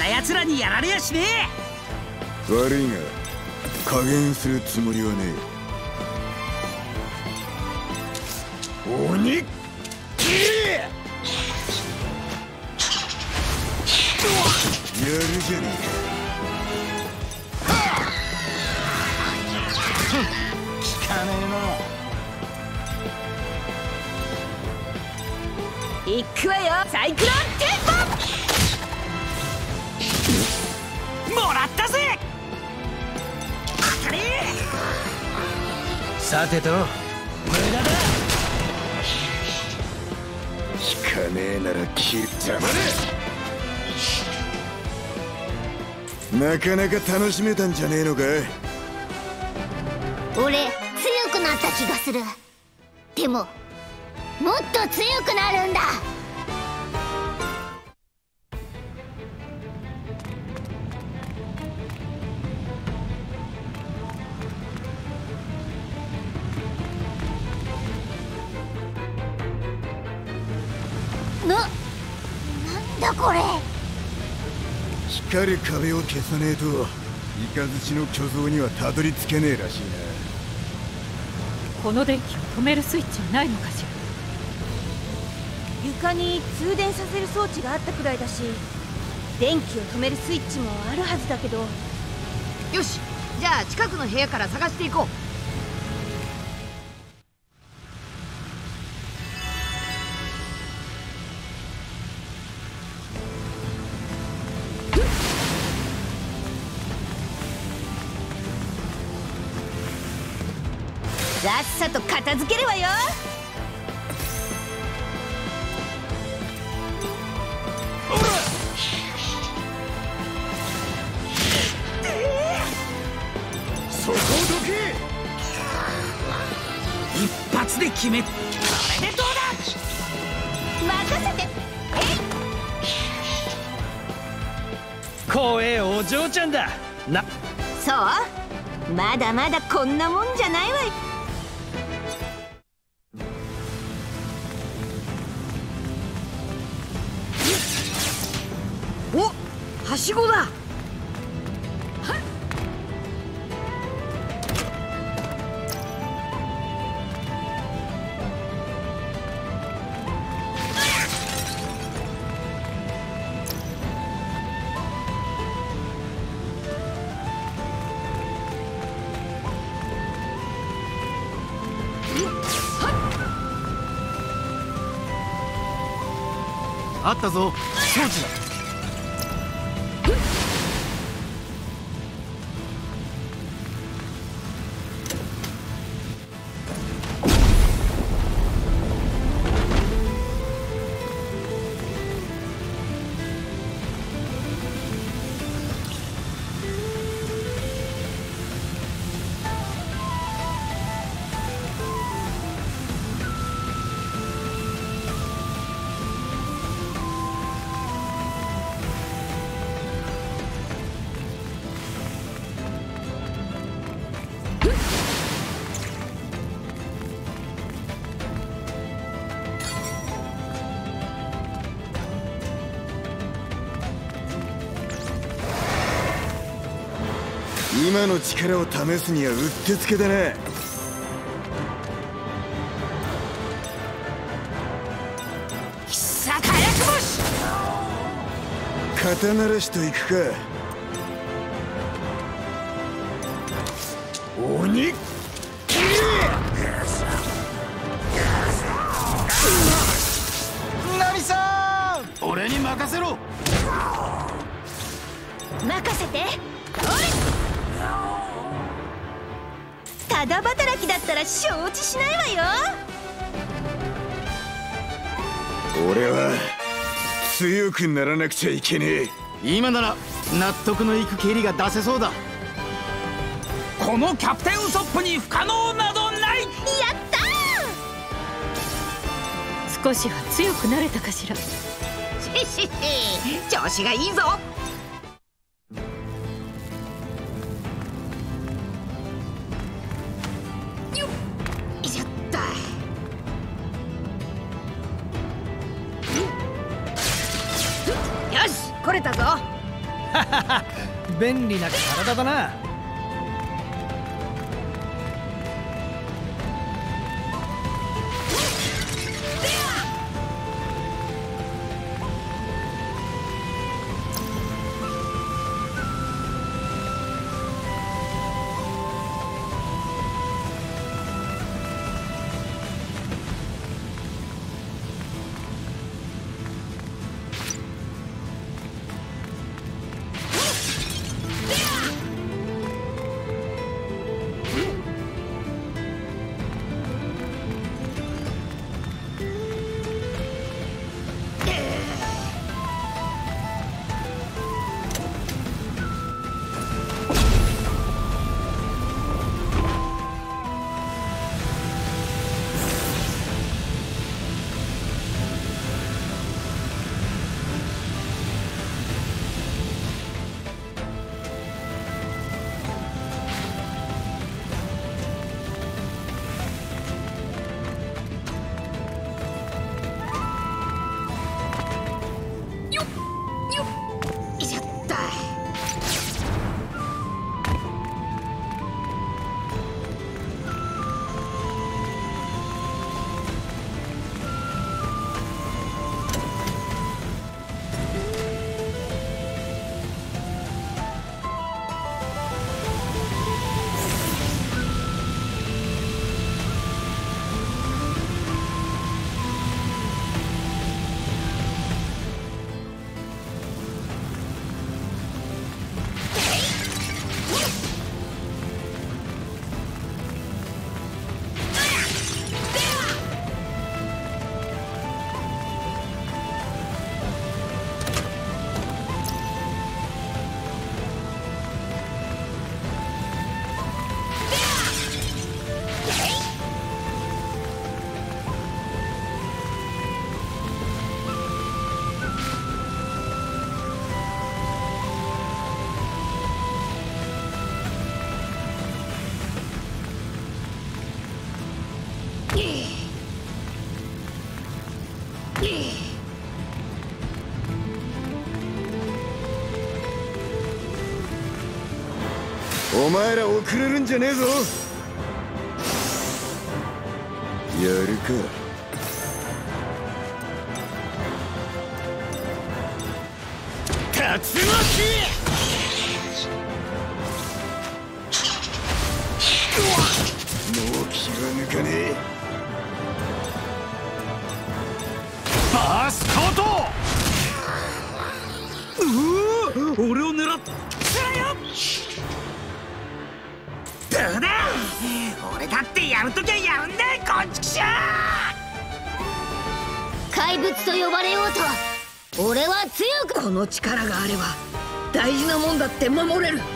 奴らにやられやしねえ。悪いが加減するつもりはねえ。鬼やるじゃねえか。 聞かねえな。行くわよ、サイクロンテンポ。もらったぜ。さてと無駄だ。 聞かねえなら切る。邪魔だ。なかなか楽しめたんじゃねえのか。 俺強くなった気がする。でももっと強くなるんだ。なんだこれ。 光る壁を消さねえとイカズチの巨像にはたどり着けねえらしいな。 この電気を止めるスイッチはないのかしら。 床に通電させる装置があったくらいだし、電気を止めるスイッチもあるはずだけど。 よし、じゃあ近くの部屋から探していこう。 さっさと片付けるわよ。 そこをどけ。一発で決め。これでどうだ。 任せて。 怖えお嬢ちゃんだな。 そう、まだまだこんなもんじゃないわよ。 お、はしごだ。 あったぞ装置だ。 今の力を試すにはうってつけだな。 必殺火薬星。 肩慣らしといくか。鬼ナミさん、俺に任せろ。 任せて。ただ働きだったら承知しないわよ。 俺は強くならなくちゃいけねえ。 今なら納得のいく蹴りが出せそうだ。このキャプテンウソップに不可能などない。 やった少しは強くなれたかしら。 ししし、調子がいいぞ。よっしゃった。よし、来れたぞ。 便利な体だな。 お前ら遅れるんじゃねえぞ。やるか。 竜巻！ もう気が抜かねえ。 バースカート！俺を狙ってよ。どうだ、俺だってやるときはやるんだよ、こんちくしょう。 怪物と呼ばれようと俺は強く。 この力があれば大事なもんだって守れる。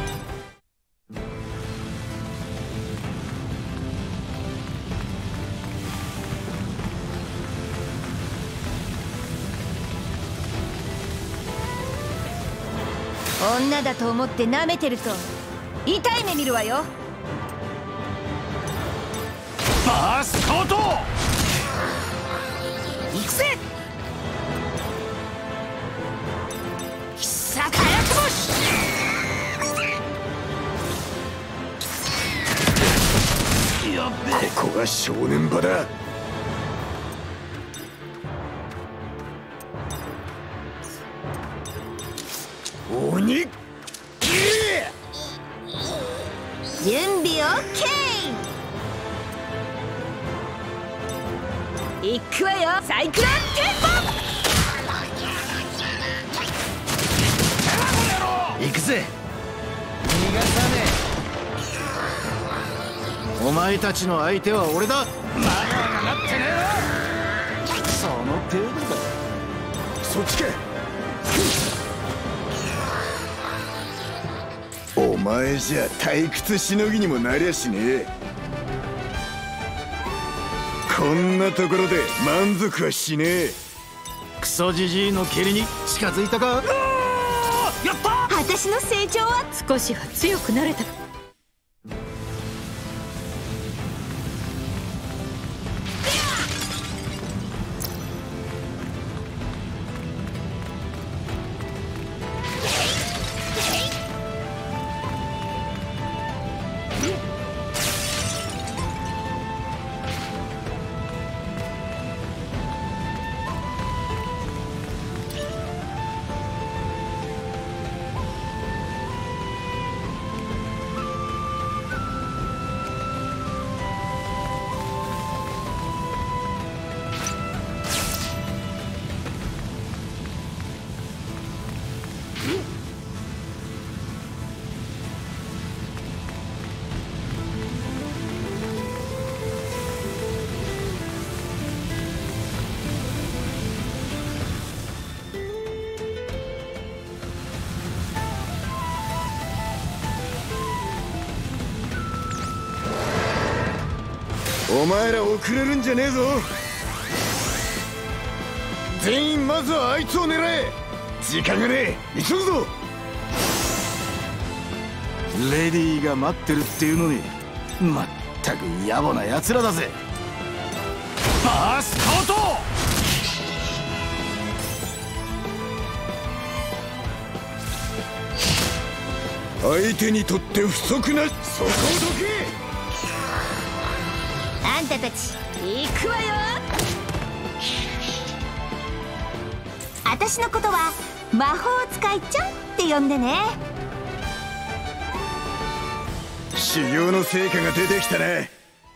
女だと思って舐めてると痛い目見るわよ。 バースカート！行くぜ！必殺火薬星！やっべえ。 ここが正念場だ。鬼！ 準備 OK！ いくわよ、サイクロンテンポ！ 行くぜ。逃がさねえ。お前たちの相手は俺だ。まだ分かってねえよ。その程度だ。 そっちか。お前じゃ退屈しのぎにもなりゃしねえ。こんなところで満足はしねえ。 クソジジイの蹴りに近づいたか。やった！ 私の成長は少しは強くなれた。 お前ら遅れるんじゃねえぞ。全員まずはあいつを狙え。時間がねえ、急ぐぞ。 レディーが待ってるっていうのに、まったく野暮な奴らだぜ。バーストアウト。 相手にとって不足な、そこをどけ。 あんたたち行くわよ。私のことは魔法使いちゃんって呼んでね。 修行の成果が出てきたね。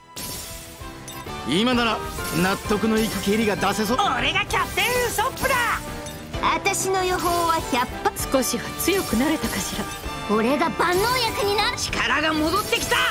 今なら納得のいく蹴りが出せそう。 俺がキャプテンウソップだ。 私の予報は100発。 少しは強くなれたかしら。 俺が万能薬になる。 力が戻ってきた。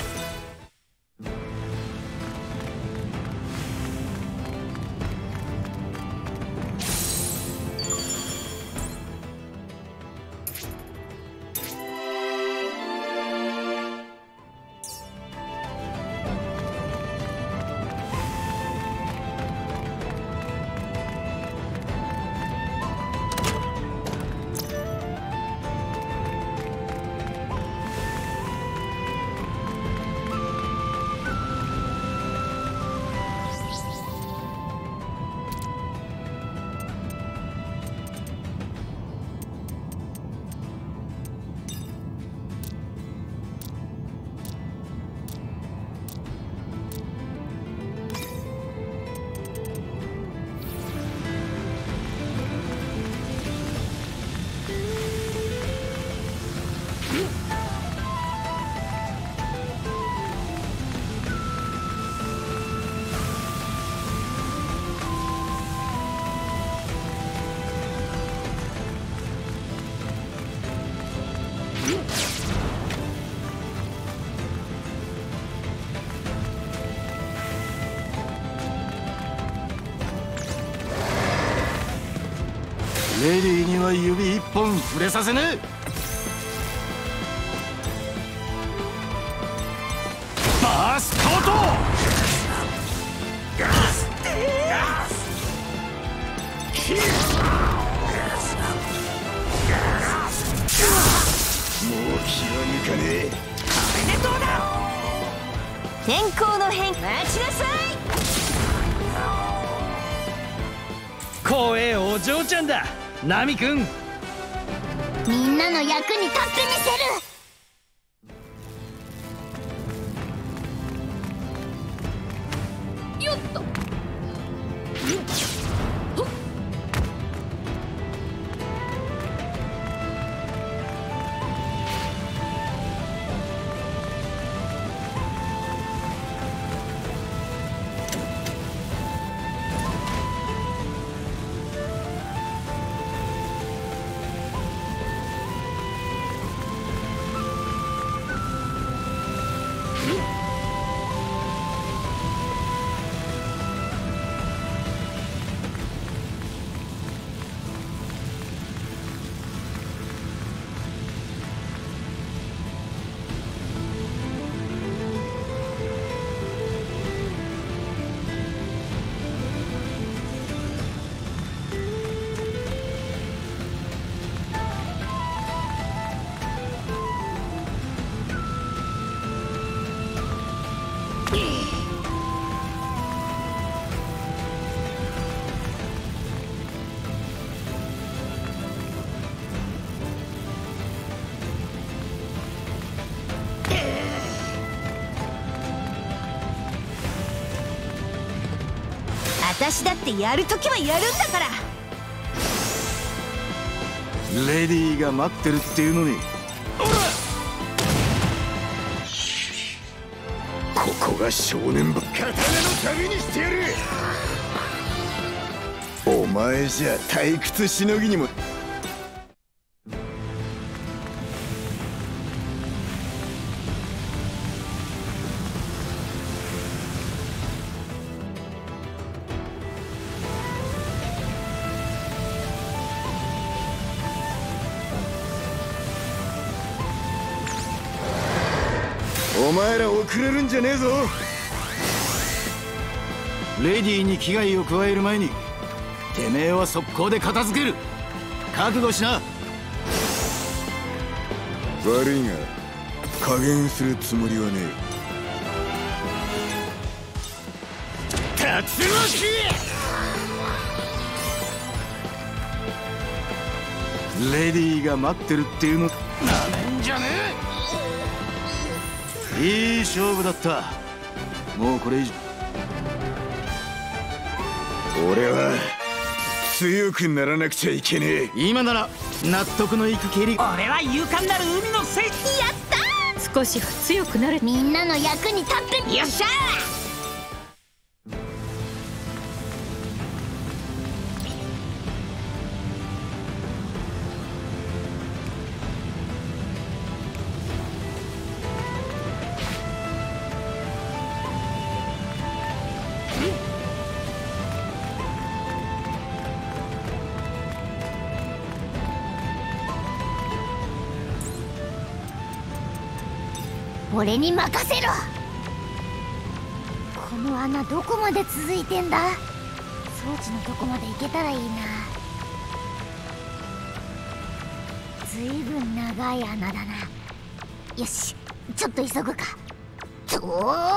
レディーには指一本触れさせねえ。バーストアウト。 もう気は抜かねえ。 これでどうだ。 天候の変化、待ちなさい。 光栄お嬢ちゃんだナミ君。 みんなの役に立ってみせる。 私だってやるときはやるんだから。 レディーが待ってるっていうのに。 ここが正念場。刀の旅にしてやる。お前じゃ退屈しのぎにも。お前ら遅れるんじゃねえぞ。 レディーに危害を加える前にてめえは速攻で片付ける。覚悟しな。 悪いが加減するつもりはね竜巻。レディーが待ってるっていうのなめんじゃねえ。いい勝負だった。もうこれ以上。 俺は強くならなくちゃいけねえ。 今なら納得のいく蹴り。 俺は勇敢なる海のせい。 やった少しは強くなれ。 みんなの役に立ってー。よっしゃ俺に任せろ。この穴どこまで続いてんだ。装置のとこまで行けたらいいな。ずいぶん長い穴だな。よし、ちょっと急ぐか。おりゃ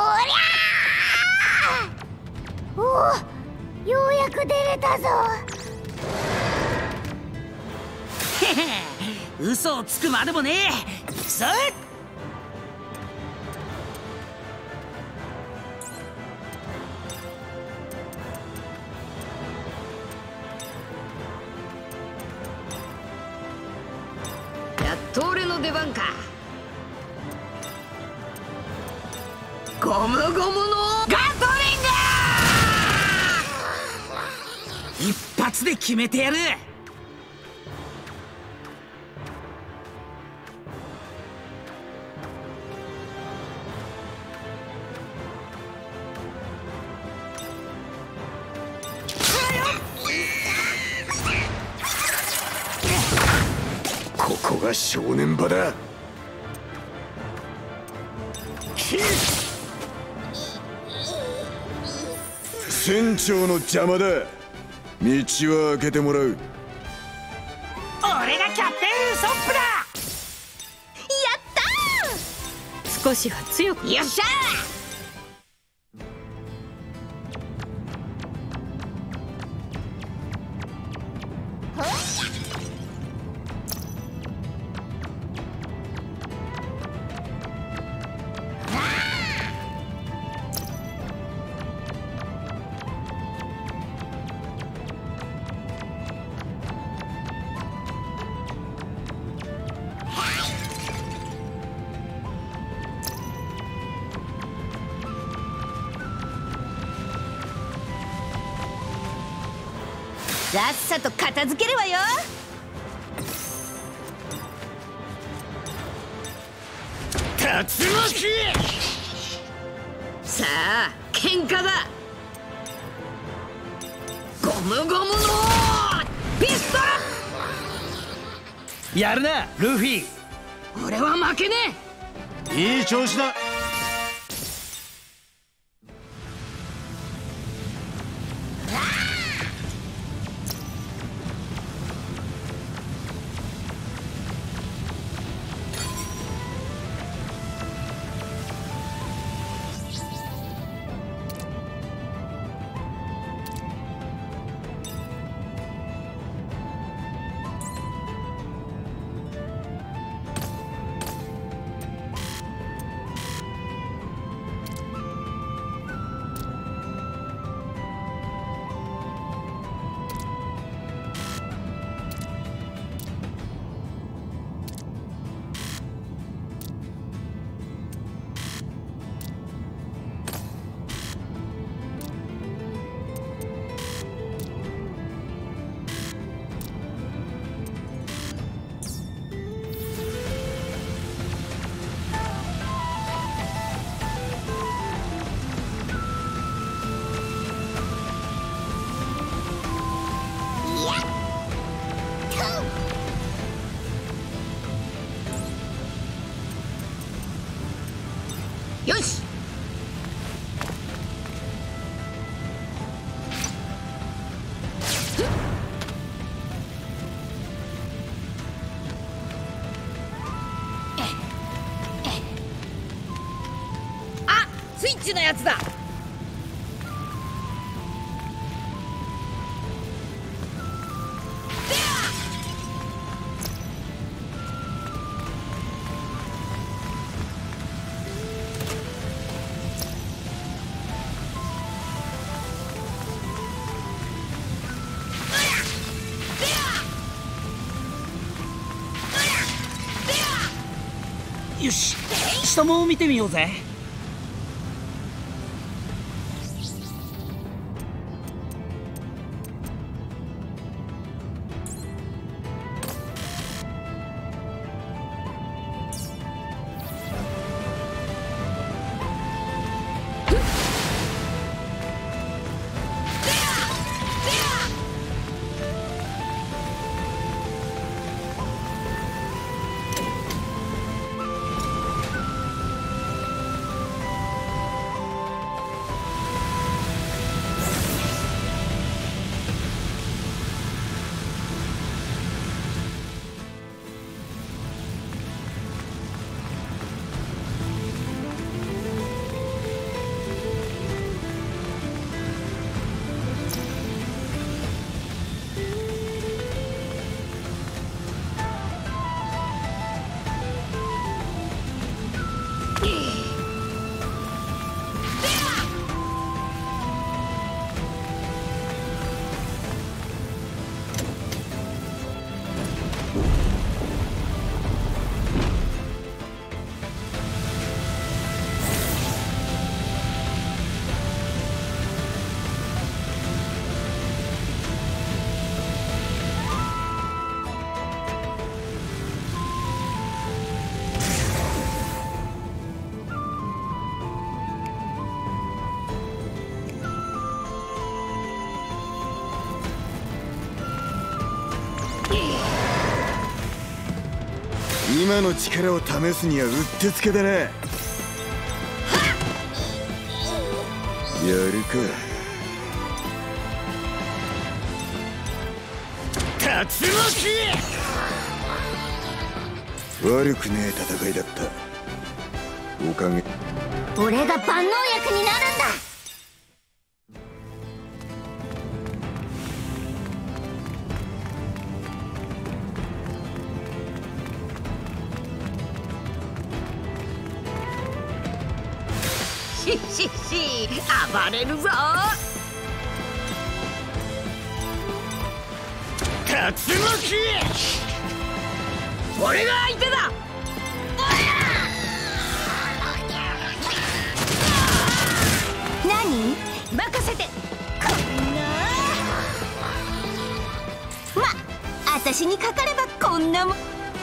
ー。おお、ようやく出れたぞ。 嘘をつくまでもねえ。くそ。 やっと俺の出番か。ゴムゴムのガトリング。 一発で決めてやる。 ここが正念場だ。船長の邪魔だ。道は開けてもらう。 俺がキャプテンウソップだ。 やったー。 少しは強く。 よっしゃさっさと片付けるわよ。 竜巻。 さあ喧嘩だ。ゴムゴムのピストやるなルフィ。 ル。俺は負けねいい調子だ。 ちのやつだ。 よし、下も見てみようぜ。 今の力を試すにはうってつけだな。やるか。 竜巻。 悪くねえ戦いだった。おかげ。 俺が万能薬になるんだ。 しっしっし、暴れるぞ。 竜巻。 俺が相手だ。 何？任せて。こんな。ま、私にかかればこんなもん。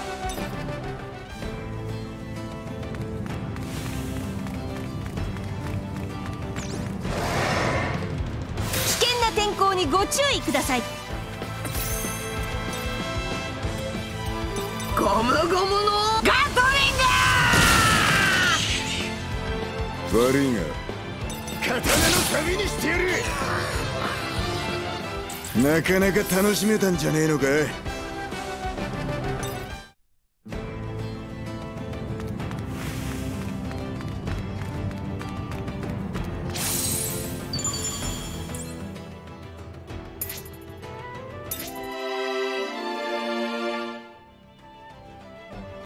危険な天候にご注意ください。 ゴムゴムのガトリング。 悪いが刀の旅にしてやる。 なかなか楽しめたんじゃねえのか。